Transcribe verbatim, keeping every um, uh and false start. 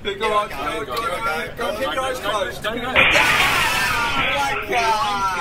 Go on, go on, go on, go on, keep your eyes closed. Don't go.